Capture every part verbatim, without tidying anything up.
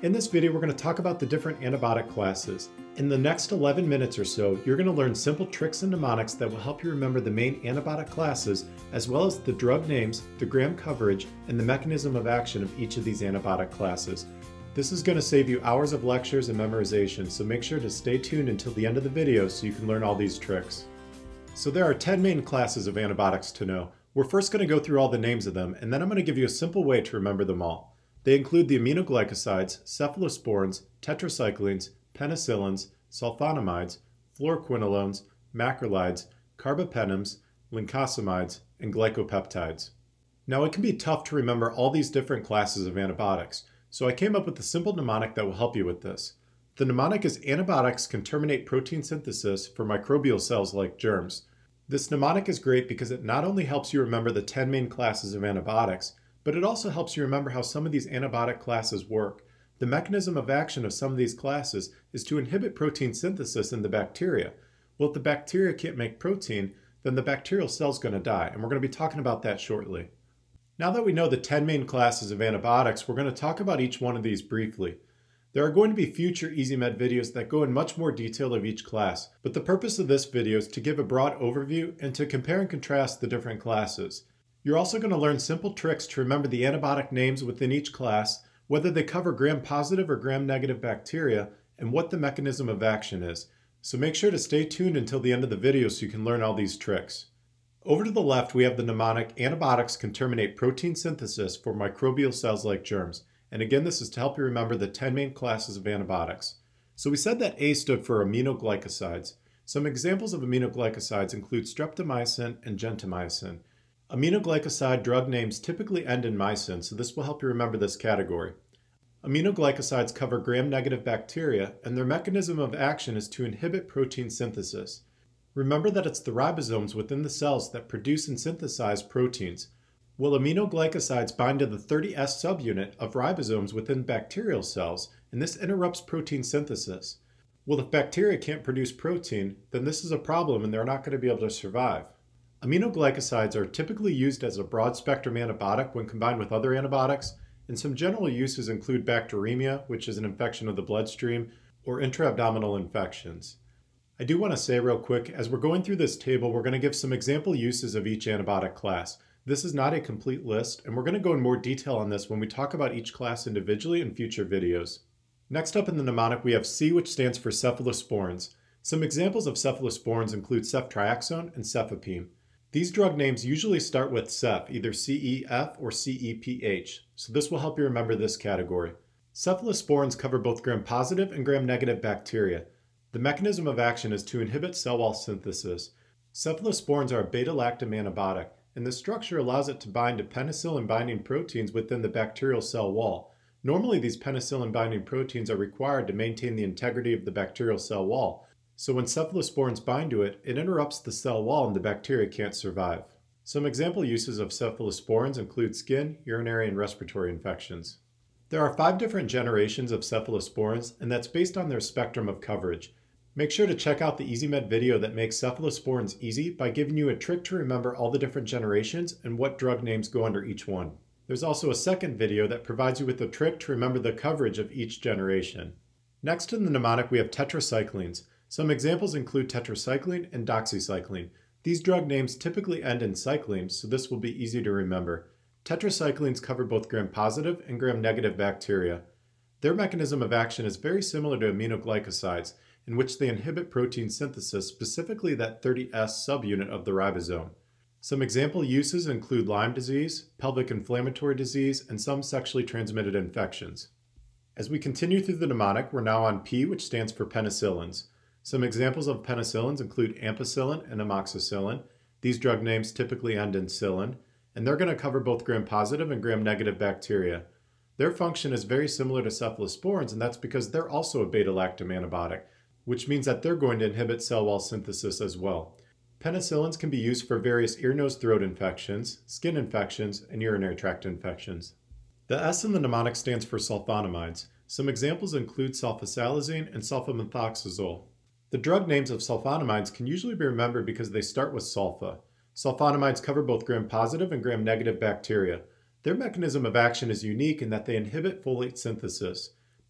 In this video, we're going to talk about the different antibiotic classes. In the next eleven minutes or so, you're going to learn simple tricks and mnemonics that will help you remember the main antibiotic classes, as well as the drug names, the gram coverage, and the mechanism of action of each of these antibiotic classes. This is going to save you hours of lectures and memorization, so make sure to stay tuned until the end of the video so you can learn all these tricks. So there are ten main classes of antibiotics to know. We're first going to go through all the names of them, and then I'm going to give you a simple way to remember them all. They include the Aminoglycosides, Cephalosporins, Tetracyclines, Penicillins, Sulfonamides, Fluoroquinolones, Macrolides, Carbapenems, Lincosamides, and Glycopeptides. Now, it can be tough to remember all these different classes of antibiotics, so I came up with a simple mnemonic that will help you with this. The mnemonic is antibiotics can terminate protein synthesis for microbial cells like germs. This mnemonic is great because it not only helps you remember the ten main classes of antibiotics, but it also helps you remember how some of these antibiotic classes work. The mechanism of action of some of these classes is to inhibit protein synthesis in the bacteria. Well, if the bacteria can't make protein, then the bacterial cell's going to die, and we're going to be talking about that shortly. Now that we know the ten main classes of antibiotics, we're going to talk about each one of these briefly. There are going to be future EasyMed videos that go in much more detail of each class, but the purpose of this video is to give a broad overview and to compare and contrast the different classes. You're also going to learn simple tricks to remember the antibiotic names within each class, whether they cover gram-positive or gram-negative bacteria, and what the mechanism of action is. So make sure to stay tuned until the end of the video so you can learn all these tricks. Over to the left, we have the mnemonic, antibiotics can terminate protein synthesis for microbial cells like germs. And again, this is to help you remember the ten main classes of antibiotics. So we said that A stood for aminoglycosides. Some examples of aminoglycosides include streptomycin and gentamicin. Aminoglycoside drug names typically end in mycin, so this will help you remember this category. Aminoglycosides cover gram-negative bacteria, and their mechanism of action is to inhibit protein synthesis. Remember that it's the ribosomes within the cells that produce and synthesize proteins. Well, aminoglycosides bind to the thirty S subunit of ribosomes within bacterial cells, and this interrupts protein synthesis. Well, if bacteria can't produce protein, then this is a problem and they're not going to be able to survive. Aminoglycosides are typically used as a broad-spectrum antibiotic when combined with other antibiotics, and some general uses include bacteremia, which is an infection of the bloodstream, or intra-abdominal infections. I do want to say real quick, as we're going through this table, we're going to give some example uses of each antibiotic class. This is not a complete list, and we're going to go in more detail on this when we talk about each class individually in future videos. Next up in the mnemonic, we have C, which stands for cephalosporins. Some examples of cephalosporins include ceftriaxone and cefepime. These drug names usually start with Ceph, either C E F or C E P H, so this will help you remember this category. Cephalosporins cover both gram-positive and gram-negative bacteria. The mechanism of action is to inhibit cell wall synthesis. Cephalosporins are a beta-lactam antibiotic, and the structure allows it to bind to penicillin-binding proteins within the bacterial cell wall. Normally, these penicillin-binding proteins are required to maintain the integrity of the bacterial cell wall. So when cephalosporins bind to it, it interrupts the cell wall and the bacteria can't survive. Some example uses of cephalosporins include skin, urinary, and respiratory infections. There are five different generations of cephalosporins, and that's based on their spectrum of coverage. Make sure to check out the EasyMed video that makes cephalosporins easy by giving you a trick to remember all the different generations and what drug names go under each one. There's also a second video that provides you with a trick to remember the coverage of each generation. Next in the mnemonic, we have tetracyclines. Some examples include tetracycline and doxycycline. These drug names typically end in cycline, so this will be easy to remember. Tetracyclines cover both gram-positive and gram-negative bacteria. Their mechanism of action is very similar to aminoglycosides, in which they inhibit protein synthesis, specifically that thirty S subunit of the ribosome. Some example uses include Lyme disease, pelvic inflammatory disease, and some sexually transmitted infections. As we continue through the mnemonic, we're now on P, which stands for penicillins. Some examples of penicillins include ampicillin and amoxicillin. These drug names typically end in -cillin, and they're going to cover both gram-positive and gram-negative bacteria. Their function is very similar to cephalosporins, and that's because they're also a beta-lactam antibiotic, which means that they're going to inhibit cell wall synthesis as well. Penicillins can be used for various ear, nose, throat infections, skin infections, and urinary tract infections. The S in the mnemonic stands for sulfonamides. Some examples include sulfasalazine and sulfamethoxazole. The drug names of sulfonamides can usually be remembered because they start with sulfa. Sulfonamides cover both gram-positive and gram-negative bacteria. Their mechanism of action is unique in that they inhibit folate synthesis.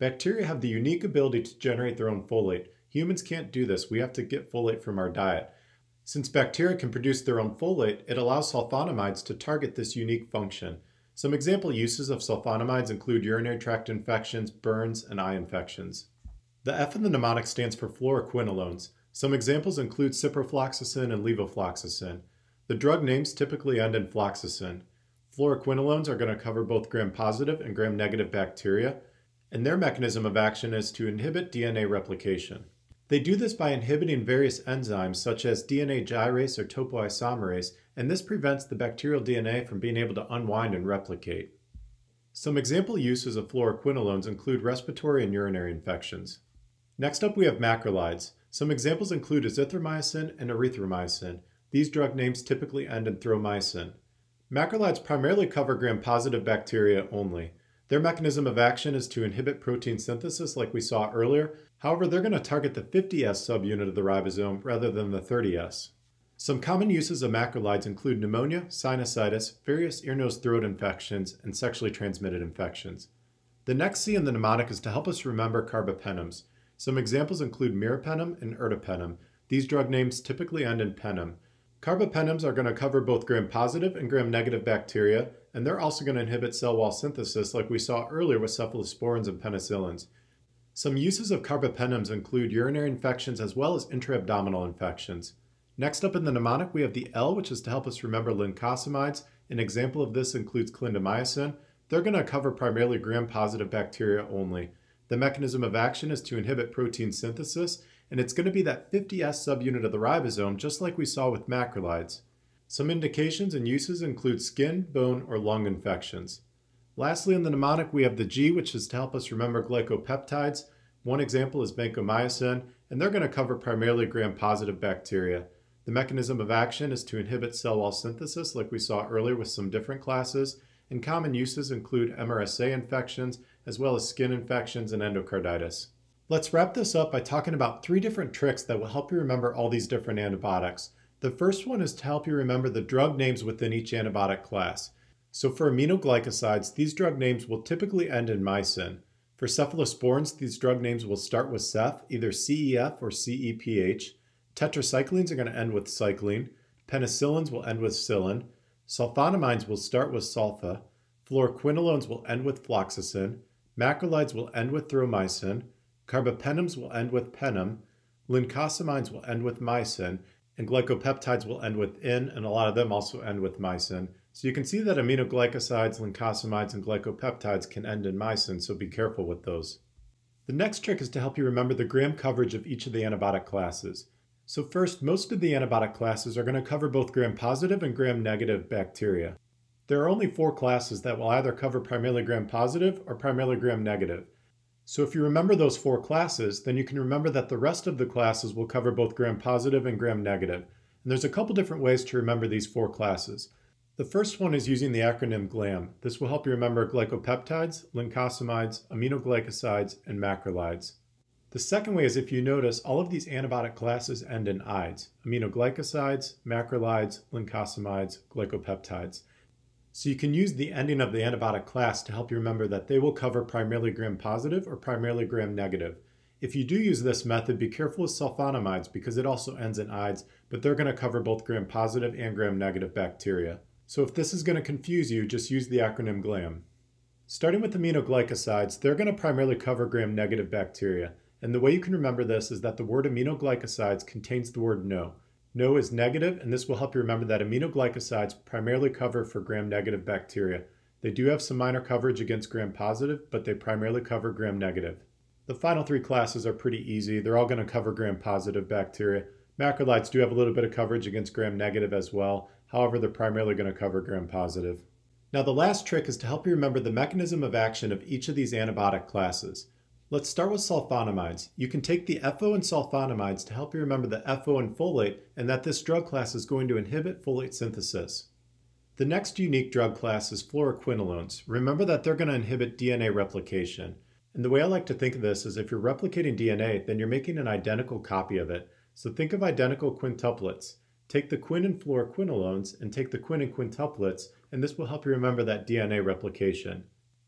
Bacteria have the unique ability to generate their own folate. Humans can't do this. We have to get folate from our diet. Since bacteria can produce their own folate, it allows sulfonamides to target this unique function. Some example uses of sulfonamides include urinary tract infections, burns, and eye infections. The F in the mnemonic stands for Fluoroquinolones. Some examples include ciprofloxacin and levofloxacin. The drug names typically end in floxacin. Fluoroquinolones are going to cover both gram-positive and gram-negative bacteria, and their mechanism of action is to inhibit D N A replication. They do this by inhibiting various enzymes such as D N A gyrase or topoisomerase, and this prevents the bacterial D N A from being able to unwind and replicate. Some example uses of fluoroquinolones include respiratory and urinary infections. Next up we have macrolides. Some examples include azithromycin and erythromycin. These drug names typically end in thromycin. Macrolides primarily cover gram-positive bacteria only. Their mechanism of action is to inhibit protein synthesis like we saw earlier. However, they're going to target the fifty S subunit of the ribosome rather than the thirty S. Some common uses of macrolides include pneumonia, sinusitis, various ear, nose, throat infections, and sexually transmitted infections. The next C in the mnemonic is to help us remember carbapenems. Some examples include meropenem and ertapenem. These drug names typically end in penem. Carbapenems are going to cover both gram-positive and gram-negative bacteria, and they're also going to inhibit cell wall synthesis like we saw earlier with cephalosporins and penicillins. Some uses of carbapenems include urinary infections as well as intra-abdominal infections. Next up in the mnemonic we have the L, which is to help us remember lincosamides. An example of this includes clindamycin. They're going to cover primarily gram-positive bacteria only. The mechanism of action is to inhibit protein synthesis, and it's going to be that fifty S subunit of the ribosome, just like we saw with macrolides. Some indications and uses include skin, bone, or lung infections. Lastly, in the mnemonic, we have the G, which is to help us remember glycopeptides. One example is vancomycin, and they're going to cover primarily gram-positive bacteria. The mechanism of action is to inhibit cell wall synthesis, like we saw earlier with some different classes, and common uses include M R S A infections, as well as skin infections and endocarditis. Let's wrap this up by talking about three different tricks that will help you remember all these different antibiotics. The first one is to help you remember the drug names within each antibiotic class. So for aminoglycosides, these drug names will typically end in mycin. For cephalosporins, these drug names will start with ceph, either C E F or C E P H. Tetracyclines are going to end with cycline. Penicillins will end with psilin. Sulfonamides will start with sulfa. Fluoroquinolones will end with floxacin. Macrolides will end with thromycin. Carbapenems will end with penem. Lincosamides will end with mycin. And glycopeptides will end with in, and a lot of them also end with mycin. So you can see that aminoglycosides, lincosamides, and glycopeptides can end in mycin, so be careful with those. The next trick is to help you remember the gram coverage of each of the antibiotic classes. So first, most of the antibiotic classes are going to cover both gram-positive and gram-negative bacteria. There are only four classes that will either cover primarily gram-positive or primarily gram-negative. So if you remember those four classes, then you can remember that the rest of the classes will cover both gram-positive and gram-negative. And there's a couple different ways to remember these four classes. The first one is using the acronym GLAM. This will help you remember glycopeptides, lincosamides, aminoglycosides, and macrolides. The second way is if you notice, all of these antibiotic classes end in ides: aminoglycosides, macrolides, lincosamides, glycopeptides. So you can use the ending of the antibiotic class to help you remember that they will cover primarily gram-positive or primarily gram-negative. If you do use this method, be careful with sulfonamides because it also ends in ides, but they're going to cover both gram-positive and gram-negative bacteria. So if this is going to confuse you, just use the acronym GLAM. Starting with aminoglycosides, they're going to primarily cover gram-negative bacteria. And the way you can remember this is that the word aminoglycosides contains the word no. No is negative, and this will help you remember that aminoglycosides primarily cover for gram-negative bacteria. They do have some minor coverage against gram-positive, but they primarily cover gram-negative. The final three classes are pretty easy. They're all going to cover gram-positive bacteria. Macrolides do have a little bit of coverage against gram-negative as well. However, they're primarily going to cover gram-positive. Now the last trick is to help you remember the mechanism of action of each of these antibiotic classes. Let's start with sulfonamides. You can take the F O in sulfonamides to help you remember the F O in folate and that this drug class is going to inhibit folate synthesis. The next unique drug class is fluoroquinolones. Remember that they're going to inhibit D N A replication. And the way I like to think of this is if you're replicating D N A, then you're making an identical copy of it. So think of identical quintuplets. Take the quin in fluoroquinolones and take the quin in quintuplets, and this will help you remember that D N A replication.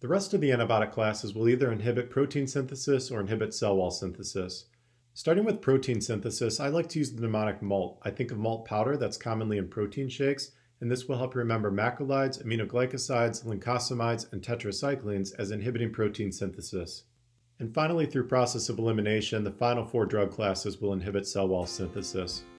The rest of the antibiotic classes will either inhibit protein synthesis or inhibit cell wall synthesis. Starting with protein synthesis, I like to use the mnemonic malt. I think of malt powder that's commonly in protein shakes, and this will help you remember macrolides, aminoglycosides, lincosamides, and tetracyclines as inhibiting protein synthesis. And finally, through process of elimination, the final four drug classes will inhibit cell wall synthesis.